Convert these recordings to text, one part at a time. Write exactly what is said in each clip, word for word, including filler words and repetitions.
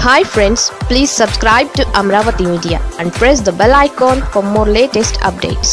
Hi friends, please subscribe to Amaravathi Media and press the bell icon for more latest updates.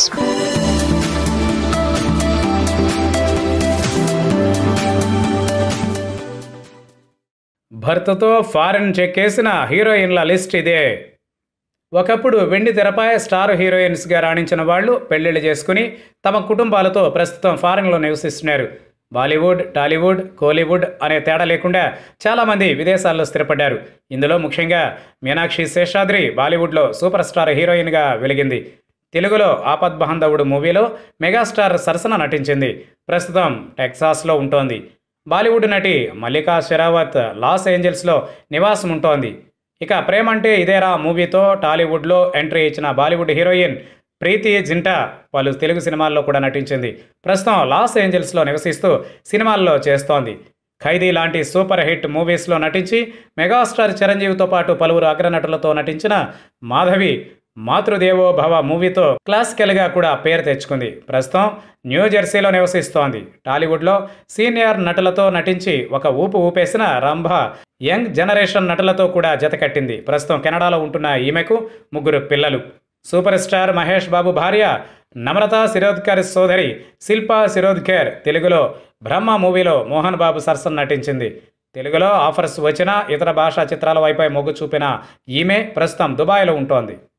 భర్తతో foreign చెక్కేసిన హీరోయిన్ల list ఇదే. ఒకప్పుడు వెండి తెరపై స్టార్ హీరోయిన్స్గా రాణించిన వాళ్ళు పెళ్లిళ్ళు చేసుకుని తమ కుటుంబాలతో ప్రస్తుతం ఫారెన్లో నివసిస్తున్నారు. బాలీవుడ్, టాలీవుడ్, కోలీవుడ్ అనే తేడా లేకుండా చాలామంది విదేశాల్లో స్థిరపడ్డారు. ఇందులో ముఖ్యంగా మీనాక్షి శేషాద్రి బాలీవుడ్లో సూపర్ స్టార్ హీరోయిన్గా వెలిగింది. తెలుగులో ఆపద్బాంధవుడు మూవీలో మెగాస్టార్ సరసన నటించింది. ప్రస్తుతం టెక్సాస్లో ఉంటోంది. బాలీవుడ్ నటి మల్లికా షెరావత్ లాస్ ఏంజల్స్లో నివాసం ఉంటోంది. ఇక ప్రేమంటే ఇదేరా మూవీతో టాలీవుడ్లో ఎంట్రీ ఇచ్చిన బాలీవుడ్ హీరోయిన్ ప్రీతి జింటా పలు తెలుగు సినిమాల్లో కూడా నటించింది. ప్రస్తుతం లాస్ ఏంజల్స్లో నివసిస్తూ సినిమాల్లో చేస్తోంది. ఖైదీ లాంటి సూపర్ హిట్ మూవీస్లో నటించి మెగాస్టార్ చిరంజీవితో పాటు పలువురు అగ్రనటులతో నటించిన మాధవి మాతృదేవో భవ మూవీతో క్లాసికల్గా కూడా పేరు తెచ్చుకుంది. ప్రస్తుతం న్యూజెర్సీలో నివసిస్తోంది. టాలీవుడ్లో సీనియర్ నటులతో నటించి ఒక ఊపు ఊపేసిన రంభ యంగ్ జనరేషన్ నటులతో కూడా జతకట్టింది. ప్రస్తుతం కెనడాలో ఉంటున్న ఈమెకు ముగ్గురు పిల్లలు. సూపర్ స్టార్ మహేష్ బాబు భార్య నమ్రత శిరోద్కర్ సోదరి శిల్పా శిరోద్కర్ తెలుగులో బ్రహ్మ మూవీలో మోహన్ బాబు సరసన నటించింది. తెలుగులో ఆఫర్స్ వచ్చిన ఇతర భాషా చిత్రాల వైపై మొగ్గు చూపిన ఈమె ప్రస్తుతం దుబాయ్లో ఉంటోంది.